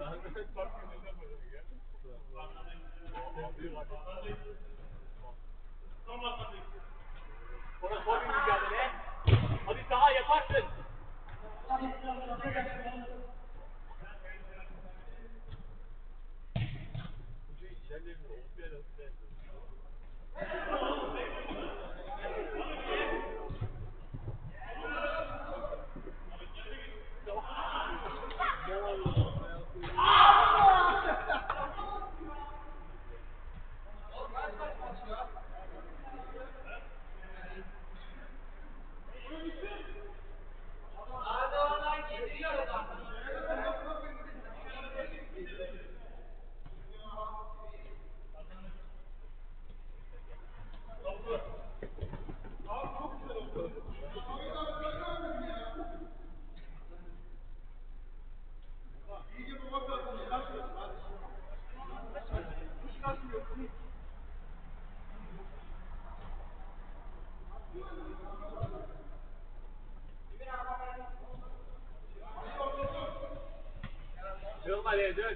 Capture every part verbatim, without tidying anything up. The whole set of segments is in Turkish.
Orası son bir mücadele. Hadi daha yaparsın. Dön kaleye dön.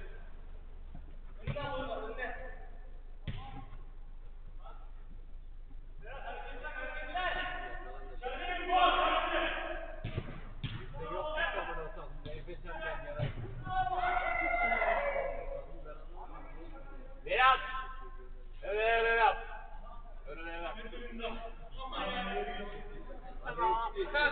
Berat. Öyle öyle yap. Öyle öyle yap. Tamam.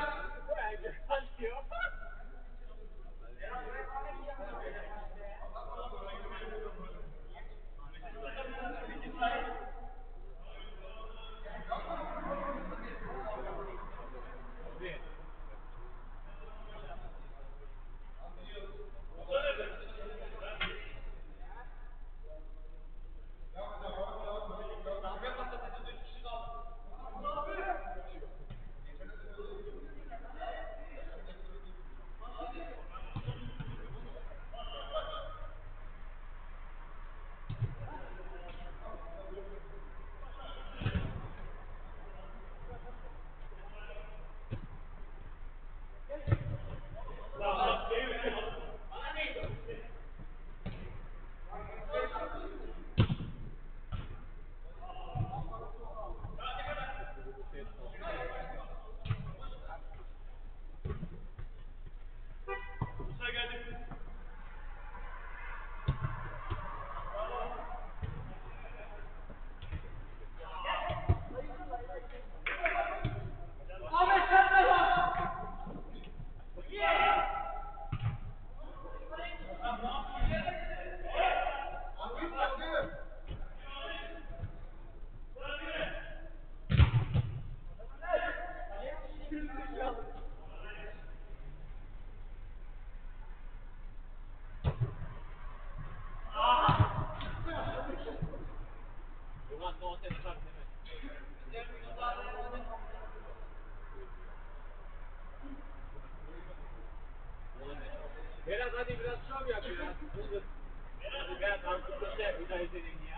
Berat hadi biraz şov yap ya. Hadi Berat artık köşe müdahale edin ya.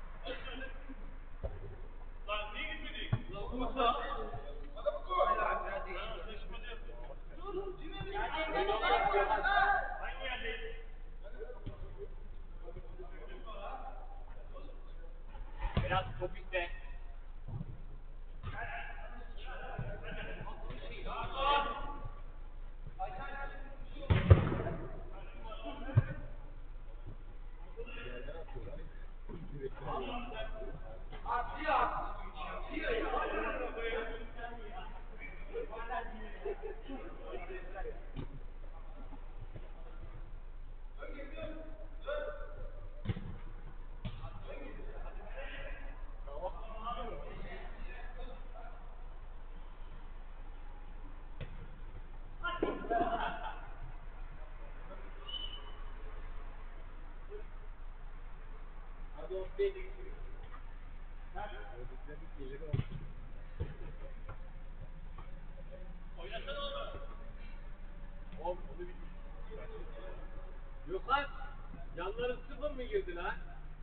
Lan niye gitmedik? Lan Musa. Adamı koy. Dur. Hangi yerdeyiz? Berat top iste. Hadi o beyde gidiyor. Oynasana onu. Oğlum onu bir... Yok lan. Yanları sıfır mı girdi lan?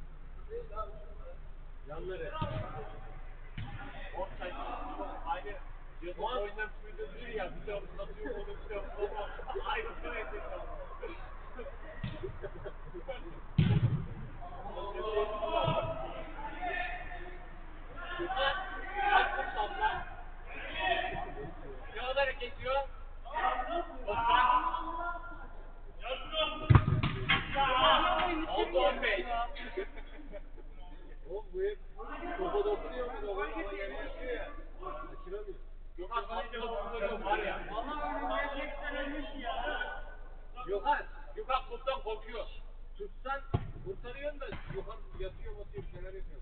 Yanları. O saçma. Aynı. Yazın oyundan sürdürülür ya. Bir tarafı satıyor, onu bir tarafı satıyor. Aynı sürekli. korkuyor. Tutsan kurtarıyorsun da yukarı yatıyor batıyor bir şeyler yapıyor.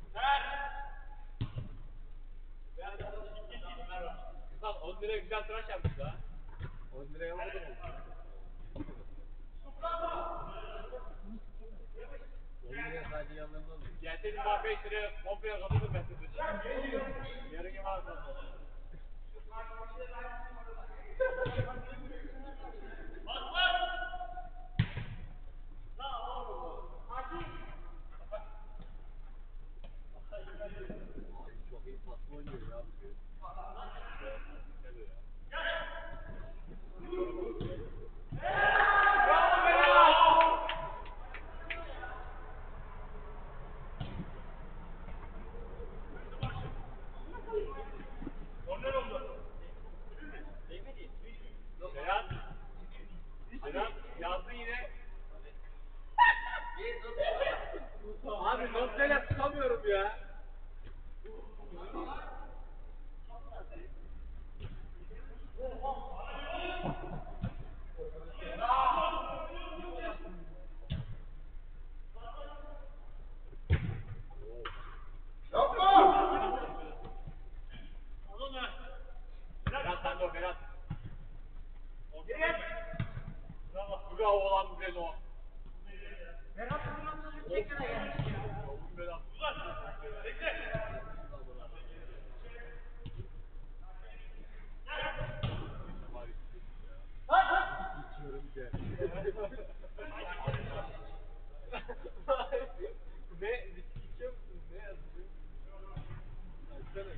Bak on liraya güzel tıraş yapmış ha. on liraya almadım onu. on liraya sadece yanlarında alıyor. Gelseydin bana beş liraya komple kapatır ben size. Yarın gibi alsam. Çok iyi paslı oynuyor ya. Berat. Berat yazdı yine. Abi noktayla tutamıyorum ya. Berat sen de o Berat. Bravo lan Breno. Berat bundan sonra tekrar gelmiş ya. Berat. Bekle. İçiyorum ki. Ne? Viski içiyor musun? Ne yazıyor? Açsana.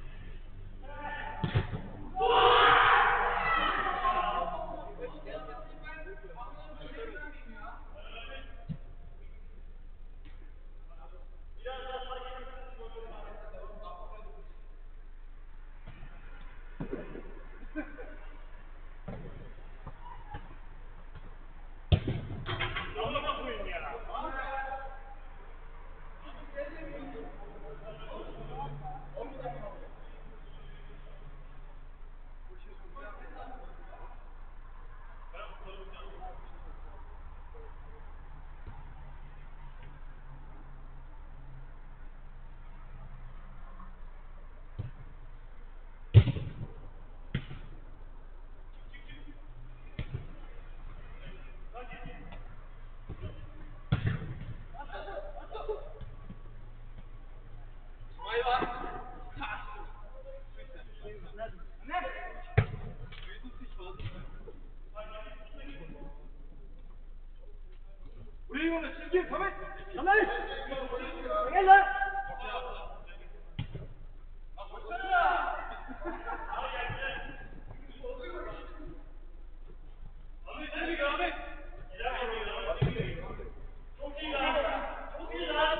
Buraya yola çizgi Samet. Samet! Gel lan! Ahmet hadi Ahmet. Çok iyi lan. Çok iyi lan.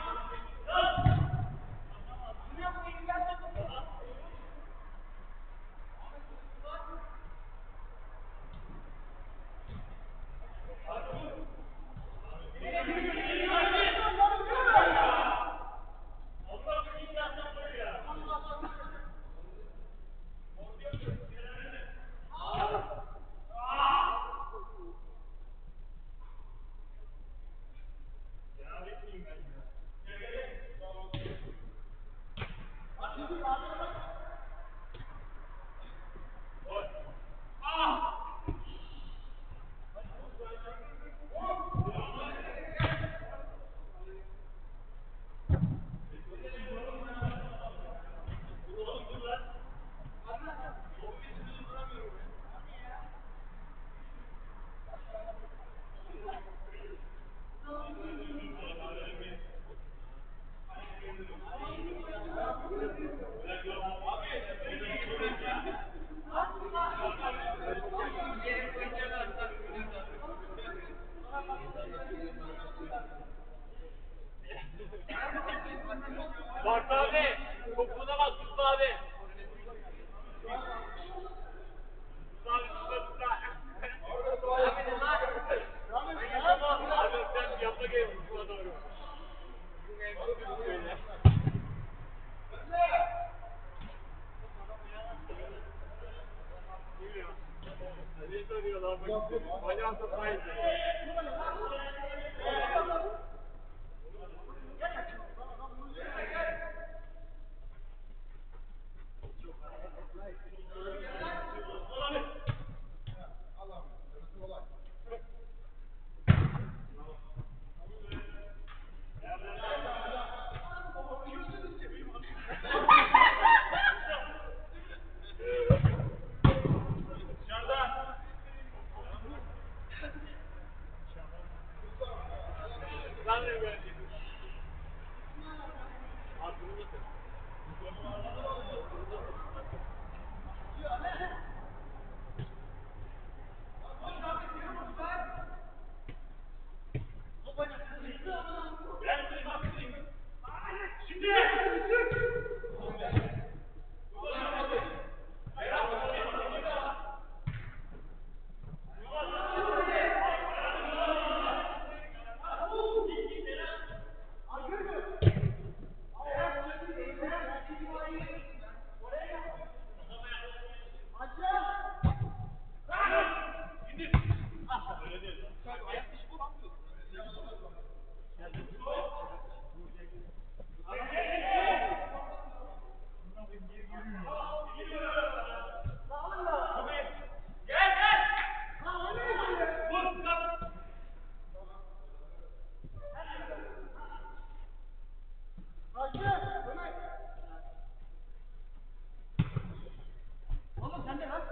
Bart abi. Topuğuna bak Üstad abi. Üstad abi tutma tutma. Abi sen bir yapma gel Üstad'a doğru. Bizim evde böyle. Ne soruyor lan? Bacağım tutmayın. Oğlum sen de lan.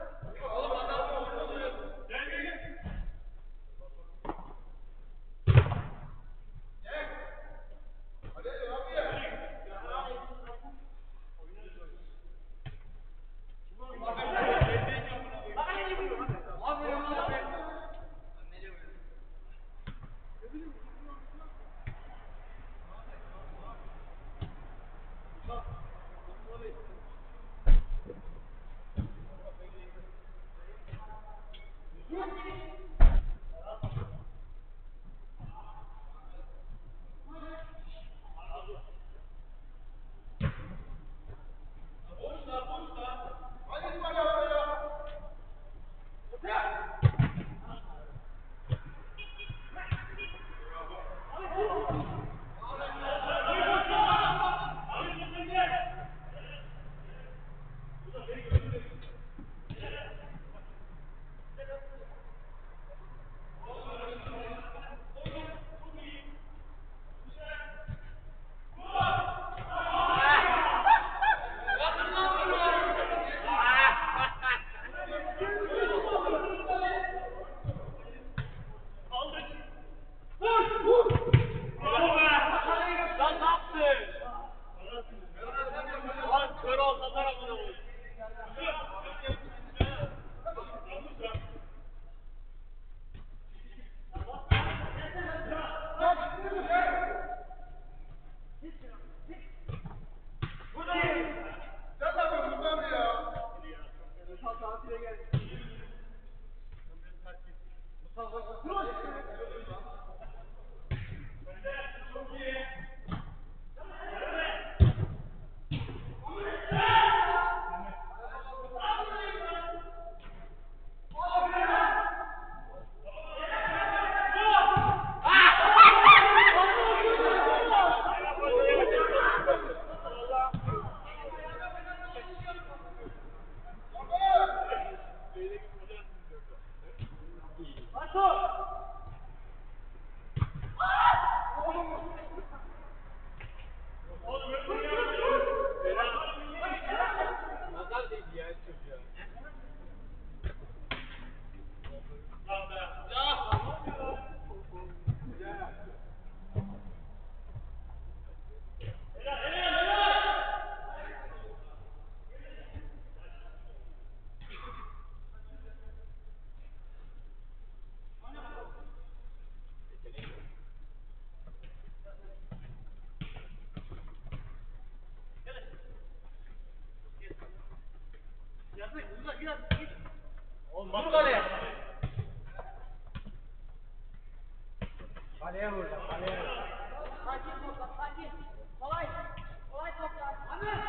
Vur kaleye. Kaleye vur lan, kaleye. Sakin topla, sakin. Kolay. Kolay topla. Ahmet.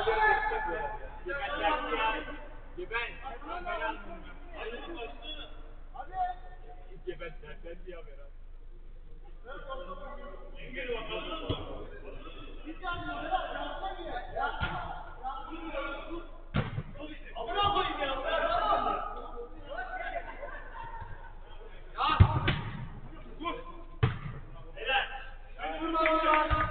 Geber. Geber sertlendi ya Berat. Engel bakalım. Amına koyayım ya. Ya. Dur. Helal. Ben vurma.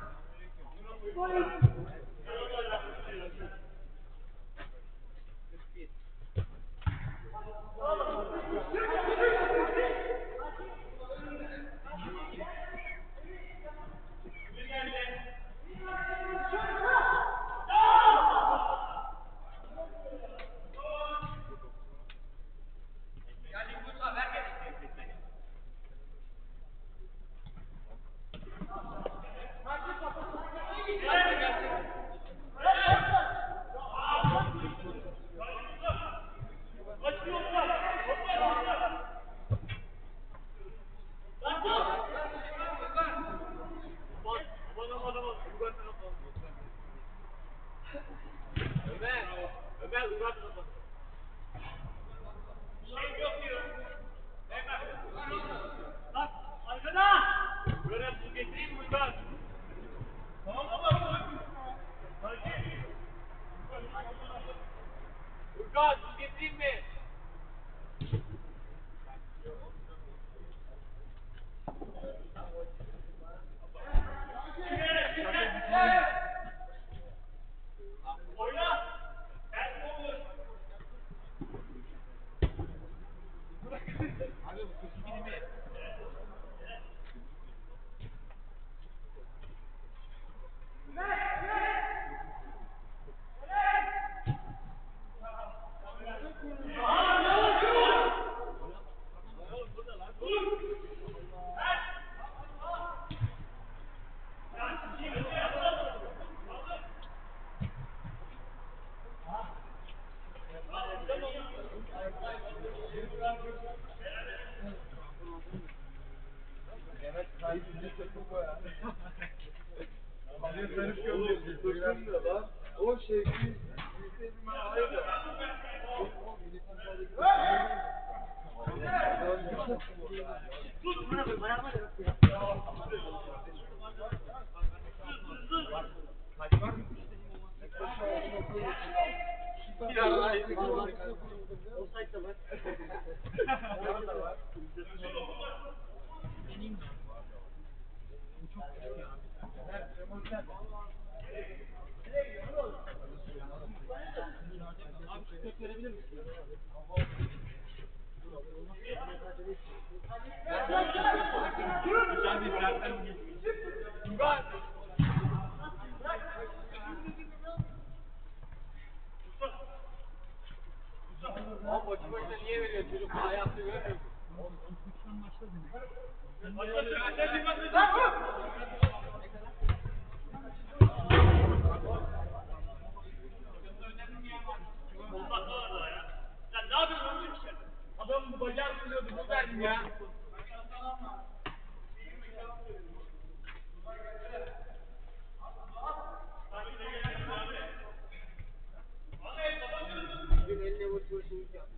Ömer, Ömer uzatma bana. Şey yok diyor. Hemen. Bak arkada. Böyle su getireyim mi Üstad? Tamam baba. Sakin. Üstad su getireyim mi? Oyna. Ben olur. Abi bu su gideyim mi? O şey Güzel bir sertten geçmiş. Üstad. Ama maçı başına niye veriyor? Çocuk ayakta görmüyor mu? Başlasın. Aşağı çıkmasın. Sen ne yapıyorsun oğlum işte? Adam bacağı sürüyordu. Bu verdim ya. Bugün eline vurduğu şeyi yaptı.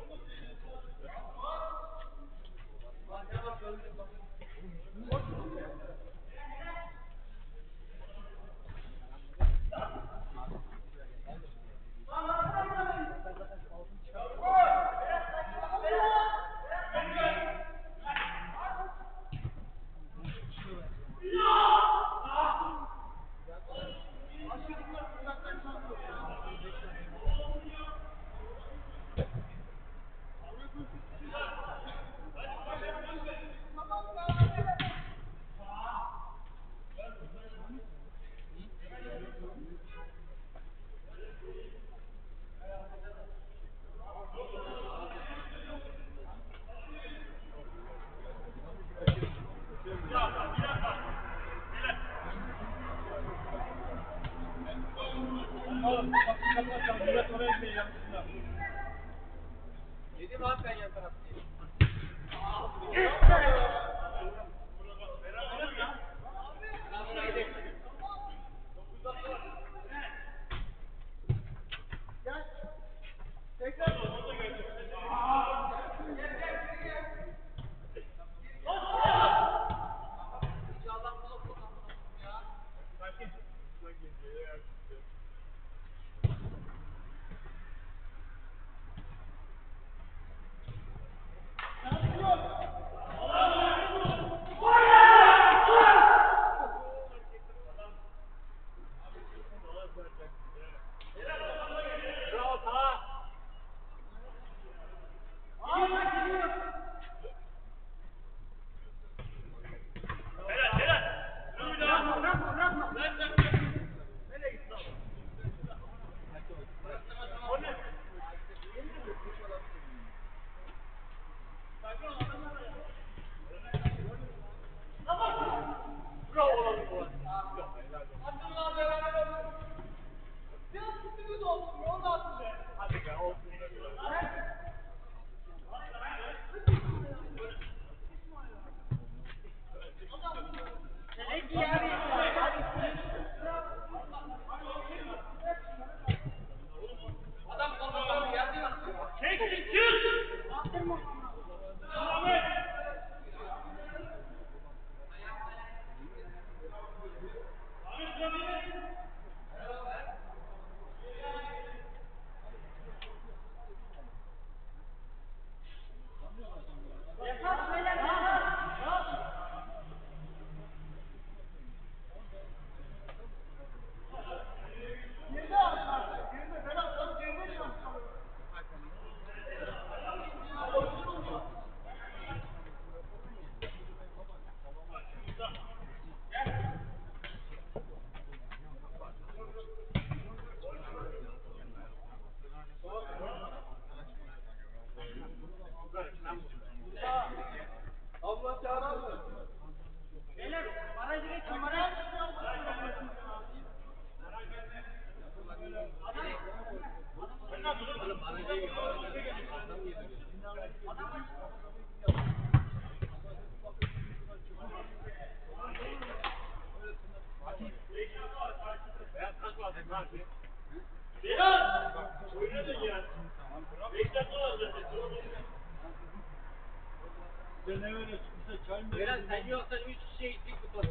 Dedim abi ben yan taraftayım. Beyler! Oynadın ya. Beş dakika var zaten. Sen ne öyle çıkmışsa çay mı? Beren sen yoksan üç kişiye gittik tutalım.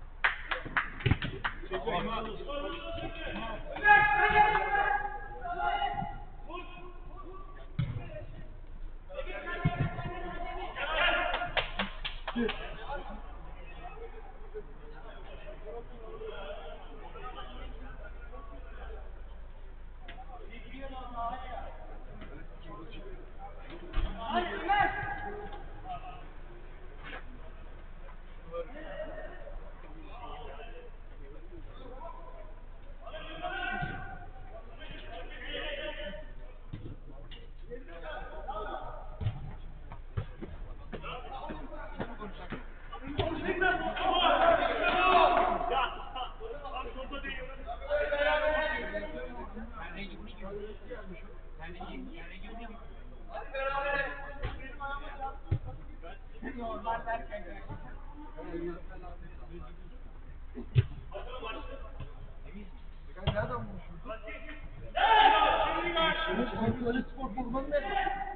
Ben nereden bulmuşum? Kontrolü spor formanı ne?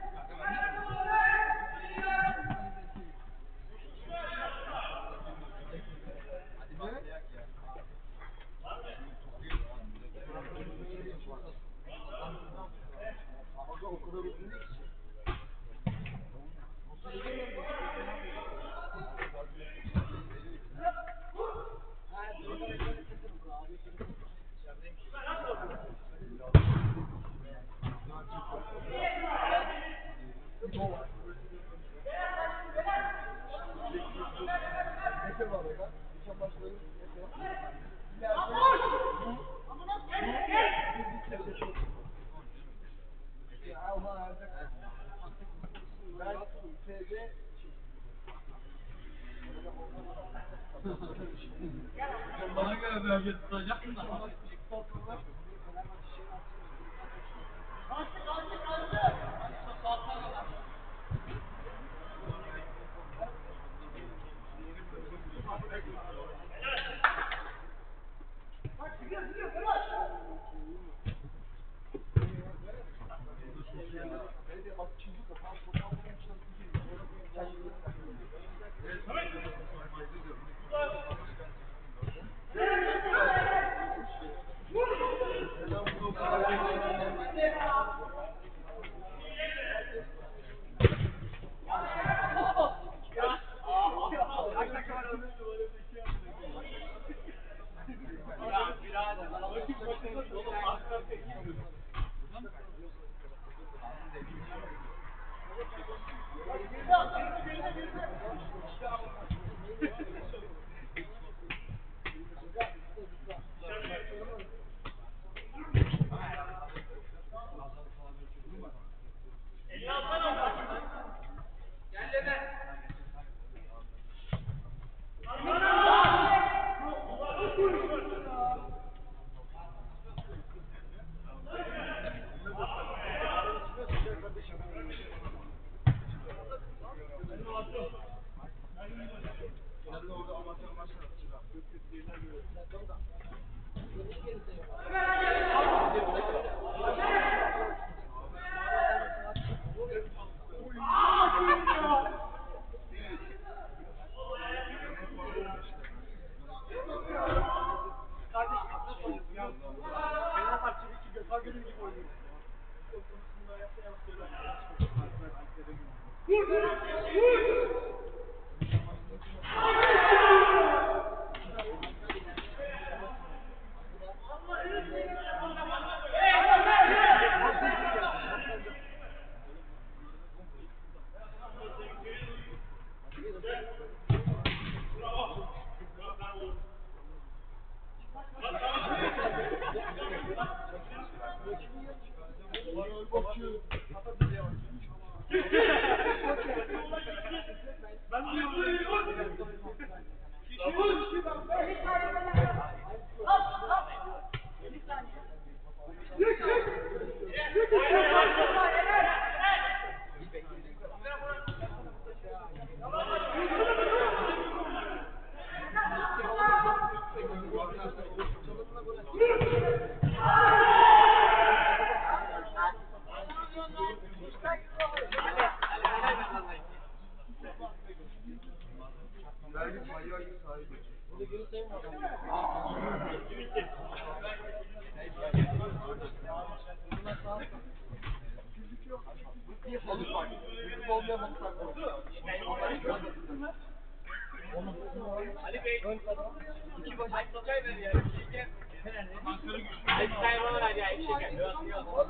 Bana göre bölge tutacaksın da. İki bacak çay ver ya. Bir şeker. Ankara güçlü. Beş çay bana ver ya. İki şeker. Yok yok.